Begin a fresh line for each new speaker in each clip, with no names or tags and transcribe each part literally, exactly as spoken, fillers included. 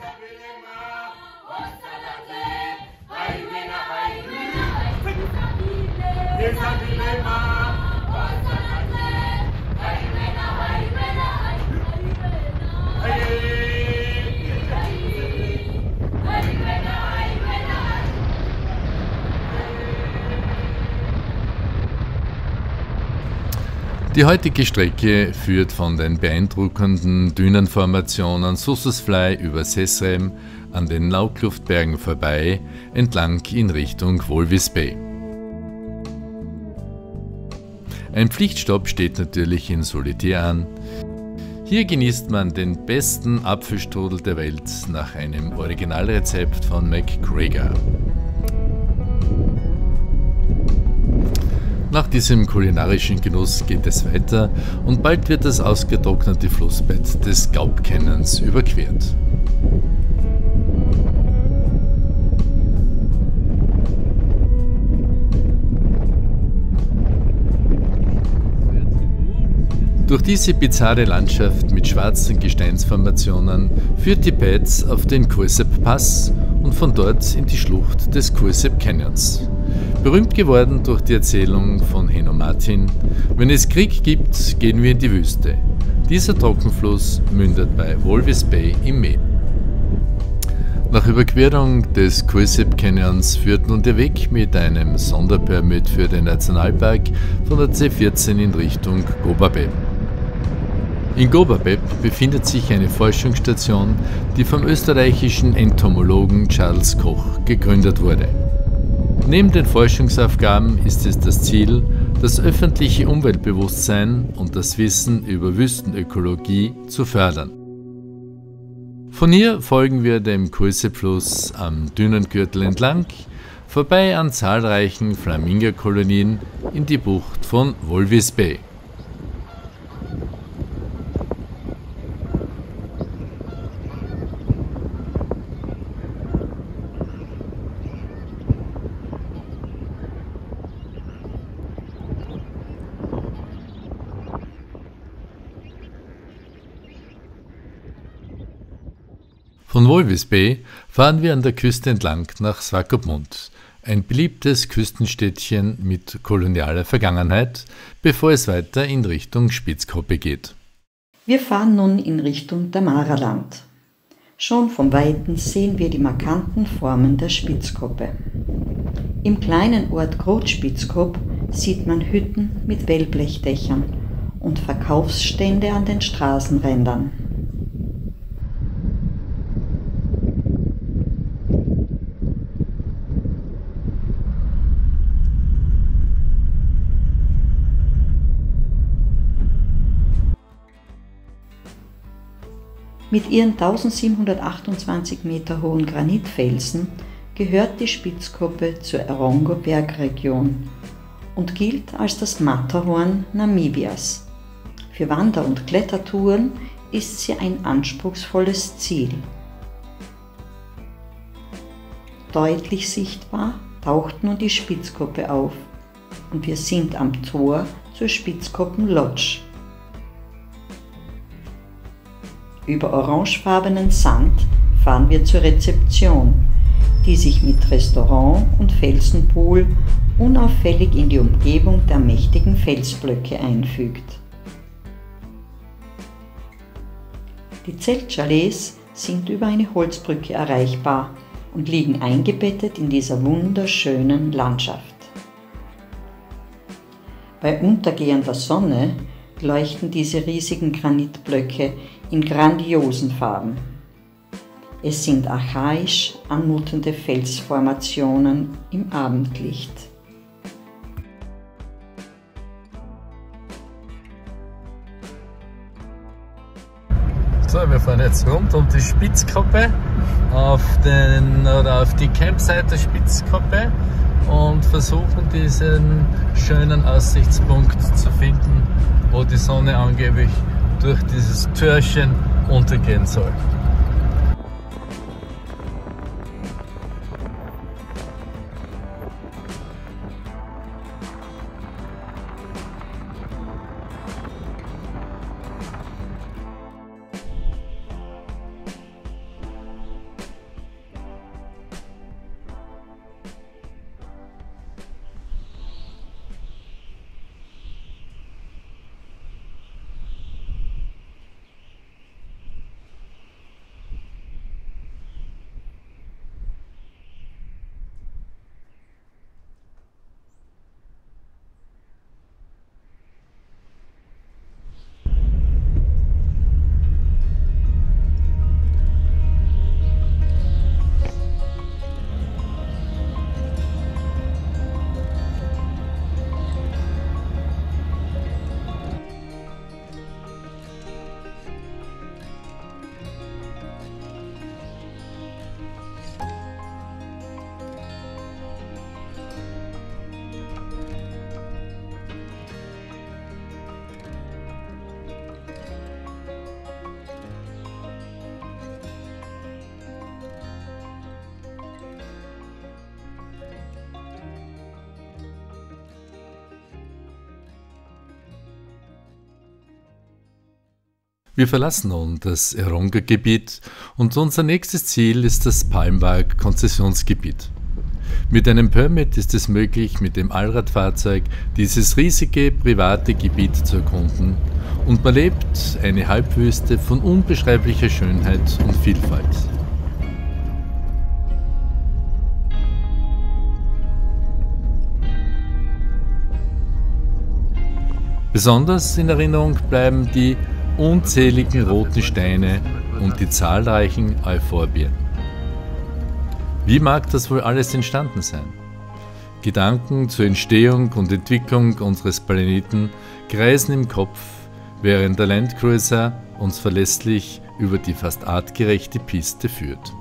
Die heutige Strecke führt von den beeindruckenden Dünenformationen Sussusfly über Sesrem an den Laukluftbergen vorbei, entlang in Richtung Walvis Bay. Ein Pflichtstopp steht natürlich in Solitaire an. Hier genießt man den besten Apfelstrudel der Welt nach einem Originalrezept von McGregor. Nach diesem kulinarischen Genuss geht es weiter und bald wird das ausgetrocknete Flussbett des Gulp Canyons überquert. Durch diese bizarre Landschaft mit schwarzen Gesteinsformationen führt die Pads auf den Cursep Pass und von dort in die Schlucht des Cursep Canyons. Berühmt geworden durch die Erzählung von Heno Martin: Wenn es Krieg gibt, gehen wir in die Wüste. Dieser Trockenfluss mündet bei Walvis Bay im Meer. Nach Überquerung des Cursep Canyons führt nun der Weg mit einem Sonderpermit für den Nationalpark von der C vierzehn in Richtung Gobabeb. In Gobabeb befindet sich eine Forschungsstation, die vom österreichischen Entomologen Charles Koch gegründet wurde. Neben den Forschungsaufgaben ist es das Ziel, das öffentliche Umweltbewusstsein und das Wissen über Wüstenökologie zu fördern. Von hier folgen wir dem Cursep-Fluss am Dünengürtel entlang, vorbei an zahlreichen Flamingo-Kolonien in die Bucht von Walvis Bay. Von Walvis Bay fahren wir an der Küste entlang nach Swakopmund, ein beliebtes Küstenstädtchen mit kolonialer Vergangenheit, bevor es weiter in Richtung Spitzkoppe geht.
Wir fahren nun in Richtung Damaraland. Schon von Weitem sehen wir die markanten Formen der Spitzkoppe. Im kleinen Ort Großspitzkop sieht man Hütten mit Wellblechdächern und Verkaufsstände an den Straßenrändern. Mit ihren eintausendsiebenhundertachtundzwanzig Meter hohen Granitfelsen gehört die Spitzkoppe zur Erongo-Bergregion und gilt als das Matterhorn Namibias. Für Wander- und Klettertouren ist sie ein anspruchsvolles Ziel. Deutlich sichtbar taucht nun die Spitzkoppe auf und wir sind am Tor zur Spitzkoppen Lodge. Über orangefarbenen Sand fahren wir zur Rezeption, die sich mit Restaurant und Felsenpool unauffällig in die Umgebung der mächtigen Felsblöcke einfügt. Die Zeltchalets sind über eine Holzbrücke erreichbar und liegen eingebettet in dieser wunderschönen Landschaft. Bei untergehender Sonne leuchten diese riesigen Granitblöcke in grandiosen Farben. Es sind archaisch anmutende Felsformationen im Abendlicht.
So, wir fahren jetzt rund um die Spitzkoppe auf, den, oder auf die Campsite der Spitzkoppe und versuchen diesen schönen Aussichtspunkt zu finden, wo die Sonne angeblich durch dieses Türchen untergehen soll. Wir verlassen nun das Eronga-Gebiet und unser nächstes Ziel ist das Palmberg-Konzessionsgebiet. Mit einem Permit ist es möglich, mit dem Allradfahrzeug dieses riesige private Gebiet zu erkunden und man lebt eine Halbwüste von unbeschreiblicher Schönheit und Vielfalt. Besonders in Erinnerung bleiben die unzähligen roten Steine und die zahlreichen Euphorbien. Wie mag das wohl alles entstanden sein? Gedanken zur Entstehung und Entwicklung unseres Planeten kreisen im Kopf, während der Landcruiser uns verlässlich über die fast artgerechte Piste führt.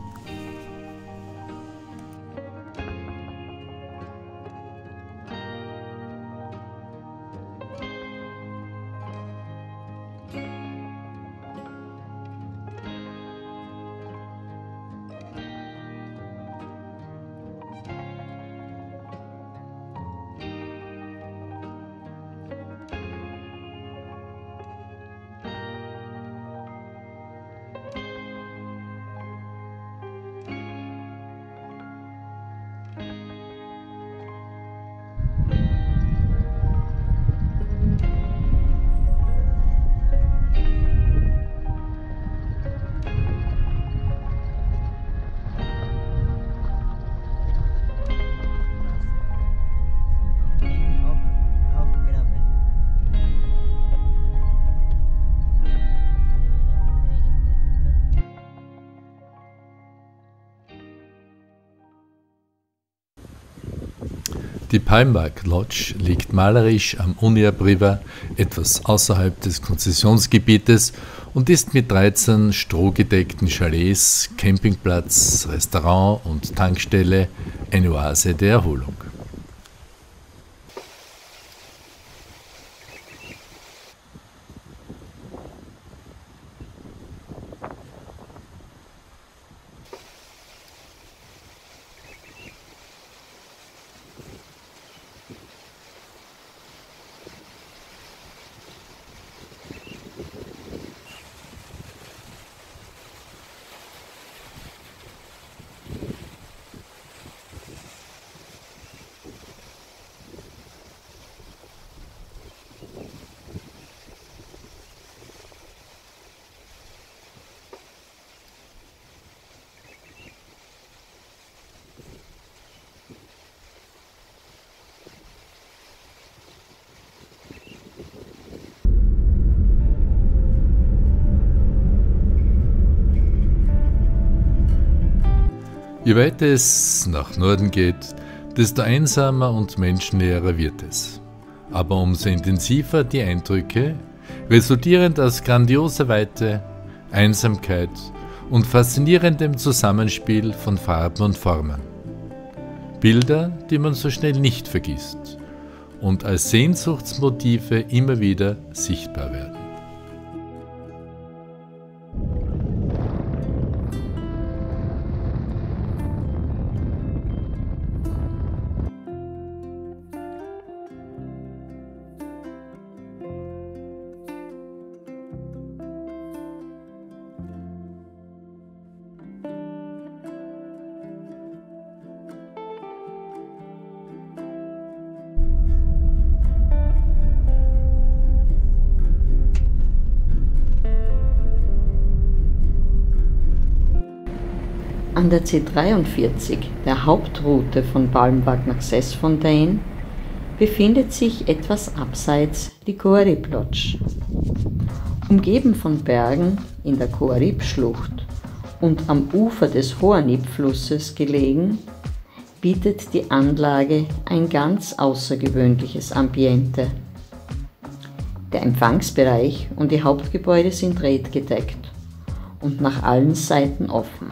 Die Palmberg Lodge liegt malerisch am Uniab River, etwas außerhalb des Konzessionsgebietes und ist mit dreizehn strohgedeckten Chalets, Campingplatz, Restaurant und Tankstelle eine Oase der Erholung. Je weiter es nach Norden geht, desto einsamer und menschenleerer wird es. Aber umso intensiver die Eindrücke, resultierend aus grandioser Weite, Einsamkeit und faszinierendem Zusammenspiel von Farben und Formen. Bilder, die man so schnell nicht vergisst und als Sehnsuchtsmotive immer wieder sichtbar werden.
An der C dreiundvierzig, der Hauptroute von Palmberg nach Sesfontein, befindet sich etwas abseits die Coarib Lodge. Umgeben von Bergen in der Coarib-Schlucht und am Ufer des Hoanib-Flusses gelegen, bietet die Anlage ein ganz außergewöhnliches Ambiente. Der Empfangsbereich und die Hauptgebäude sind redgedeckt und nach allen Seiten offen.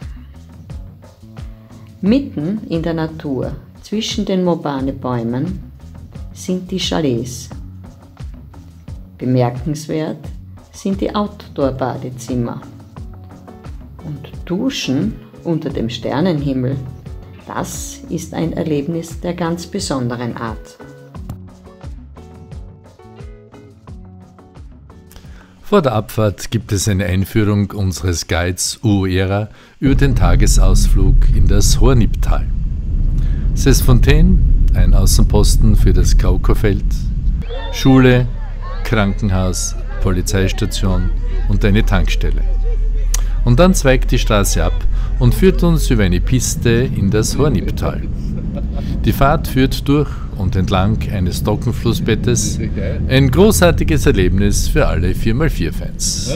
Mitten in der Natur, zwischen den Mobane-Bäumen, sind die Chalets. Bemerkenswert sind die Outdoor-Badezimmer. Und Duschen unter dem Sternenhimmel, das ist ein Erlebnis der ganz besonderen Art.
Vor der Abfahrt gibt es eine Einführung unseres Guides Uera über den Tagesausflug in das Hornibtal. Sesfontaine, ein Außenposten für das Kaukerfeld, Schule, Krankenhaus, Polizeistation und eine Tankstelle. Und dann zweigt die Straße ab und führt uns über eine Piste in das Hornibtal. Die Fahrt führt durch und entlang eines Trockenflussbettes, ein großartiges Erlebnis für alle vier mal vier Fans.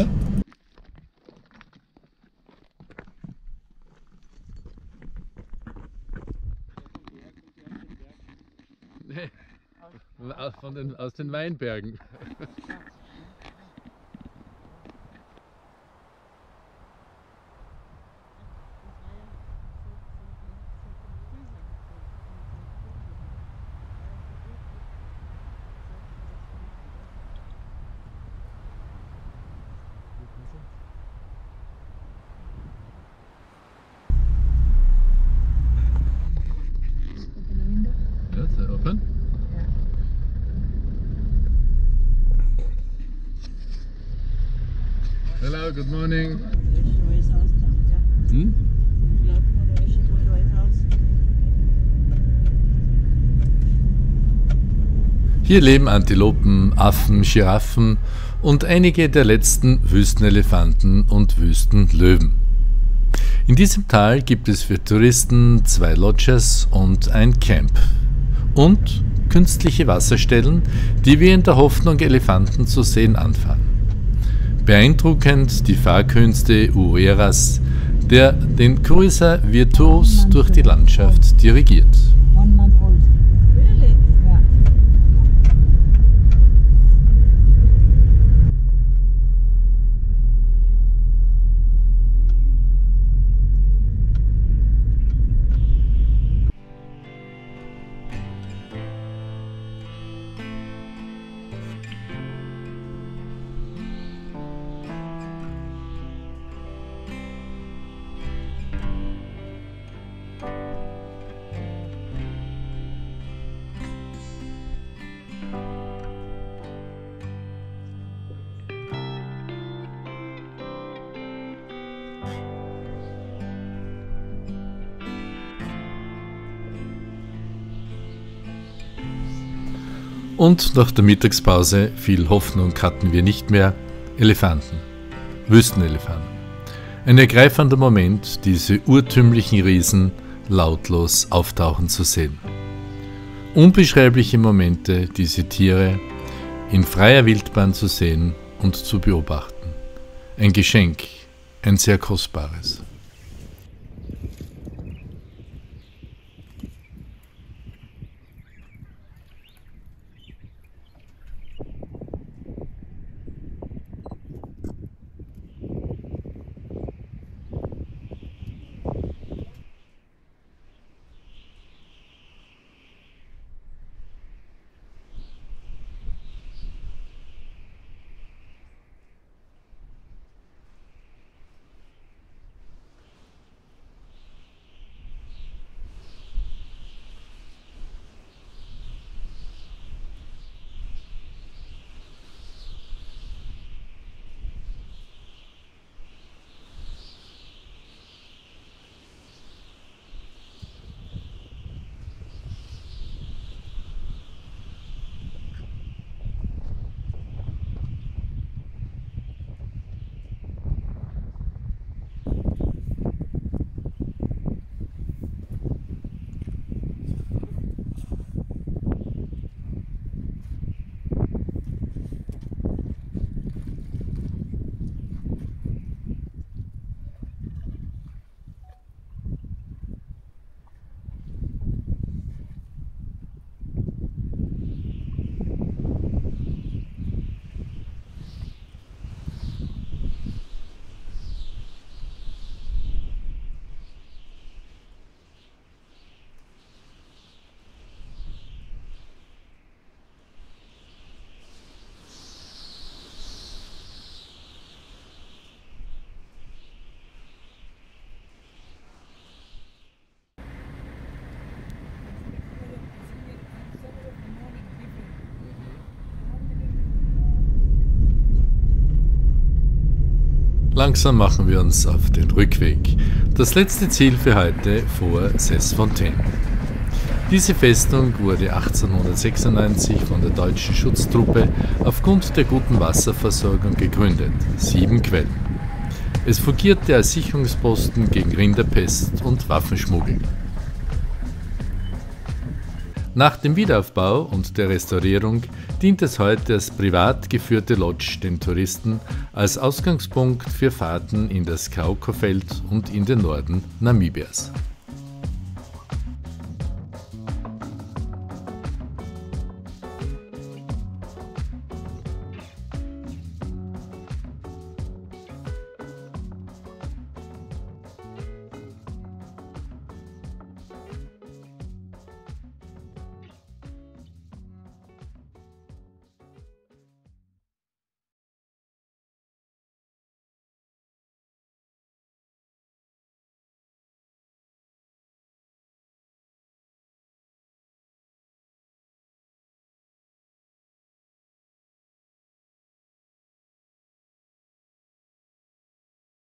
Von den, aus den Weinbergen. Yes, open. Hello, good morning. Hm? Hier leben Antilopen, Affen, Giraffen und einige der letzten Wüstenelefanten und Wüstenlöwen. In diesem Tal gibt es für Touristen zwei Lodges und ein Camp. Und künstliche Wasserstellen, die wir in der Hoffnung, Elefanten zu sehen, anfahren. Beeindruckend die Fahrkünste Ueras, der den Cruiser virtuos durch die Landschaft dirigiert. Und nach der Mittagspause, viel Hoffnung hatten wir nicht mehr, Elefanten, Wüstenelefanten. Ein ergreifender Moment, diese urtümlichen Riesen lautlos auftauchen zu sehen. Unbeschreibliche Momente, diese Tiere in freier Wildbahn zu sehen und zu beobachten. Ein Geschenk, ein sehr kostbares. Langsam machen wir uns auf den Rückweg. Das letzte Ziel für heute vor Cesfontaine. Diese Festung wurde achtzehnhundertsechsundneunzig von der deutschen Schutztruppe aufgrund der guten Wasserversorgung gegründet. Sieben Quellen. Es fungierte als Sicherungsposten gegen Rinderpest und Waffenschmuggel. Nach dem Wiederaufbau und der Restaurierung dient es heute als privat geführte Lodge den Touristen als Ausgangspunkt für Fahrten in das Kaukofeld und in den Norden Namibias.